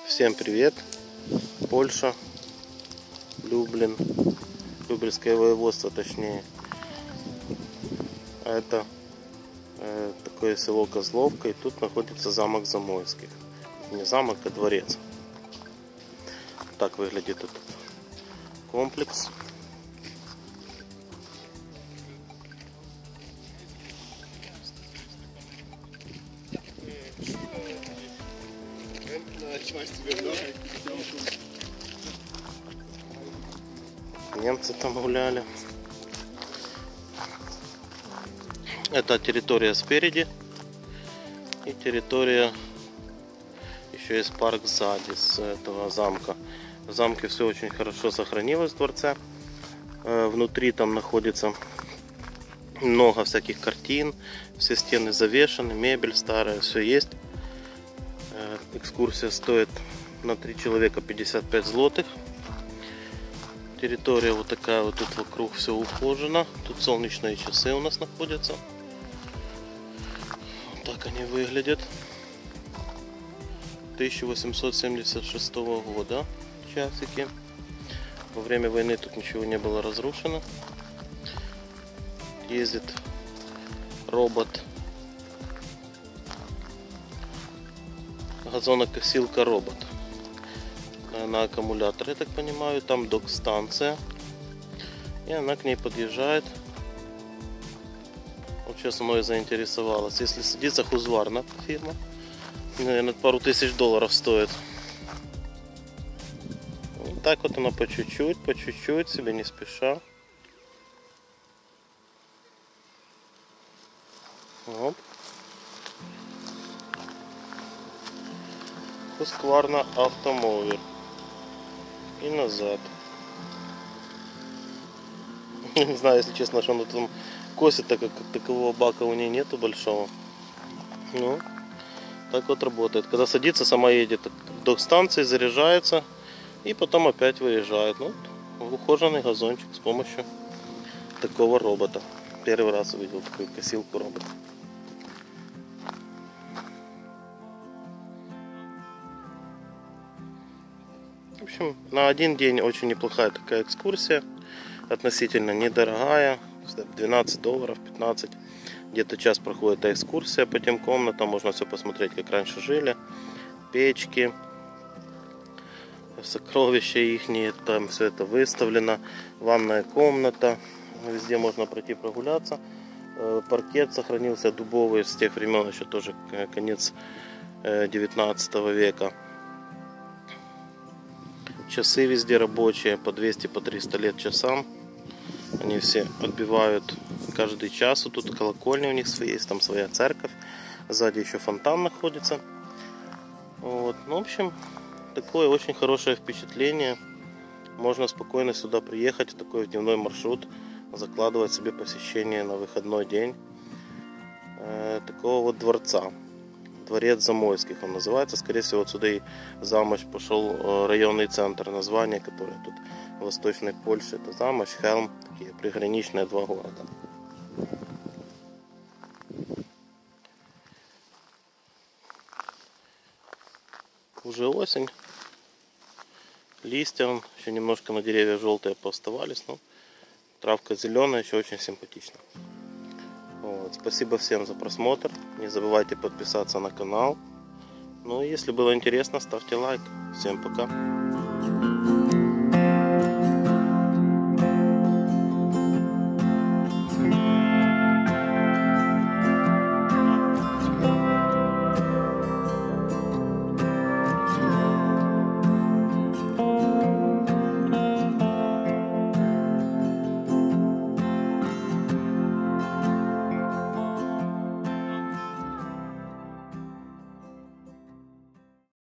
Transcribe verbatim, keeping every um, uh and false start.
Всем привет! Польша, Люблин, Любельское воеводство точнее. Это э, такое село Козловка, и тут находится замок Замойских. Не замок, а дворец. Так выглядит этот комплекс. Немцы там гуляли. Это территория спереди. И территория, еще есть парк сзади с этого замка. В замке все очень хорошо сохранилось в дворце. Внутри там находится много всяких картин. Все стены завешаны, мебель старая, все есть. Экскурсия стоит на три человека пятьдесят пять злотых. Территория вот такая вот, тут вокруг все ухожено. Тут солнечные часы у нас находятся. Вот так они выглядят. тысяча восемьсот семьдесят шестого года часики. Во время войны тут ничего не было разрушено. Ездит робот. Газонокосилка робот. На аккумуляторе, я так понимаю, там док-станция. И она к ней подъезжает. Вот сейчас мной заинтересовалась. Если садится, Husqvarna фирма. Наверное, пару тысяч долларов стоит. Вот так вот она по чуть-чуть, по чуть-чуть, себе не спеша. Вот. Husqvarna автомовер. И назад. Не знаю, если честно, что она там косит, так как такового бака у нее нету большого. Ну, так вот работает. Когда садится, сама едет к док-станции, заряжается и потом опять выезжает. Ну, вот, ухоженный газончик с помощью такого робота. Первый раз увидел такую косилку робота. В общем, на один день очень неплохая такая экскурсия, относительно недорогая, двенадцать долларов, пятнадцать, где-то час проходит эта экскурсия по тем комнатам, можно все посмотреть, как раньше жили, печки, сокровища ихние, там все это выставлено, ванная комната, везде можно пройти прогуляться, паркет сохранился дубовый с тех времен, еще тоже конец девятнадцатого века. Часы везде рабочие, по двести, по триста лет часам. Они все отбивают каждый час. Вот тут колокольня у них свои, есть там своя церковь. Сзади еще фонтан находится. Вот. Ну, в общем, такое очень хорошее впечатление. Можно спокойно сюда приехать, такой дневной маршрут, закладывать себе посещение на выходной день э, такого вот дворца. Дворец Замойских он называется. Скорее всего, отсюда и Замощ пошел районный центр. Название, которое тут в Восточной Польше, это Замощ, Хелм. Такие приграничные два города. Уже осень. Листья вон, еще немножко на деревьях желтые пооставались. Но травка зеленая, еще очень симпатично. Вот. Спасибо всем за просмотр. Не забывайте подписаться на канал. Ну и если было интересно, ставьте лайк. Всем пока.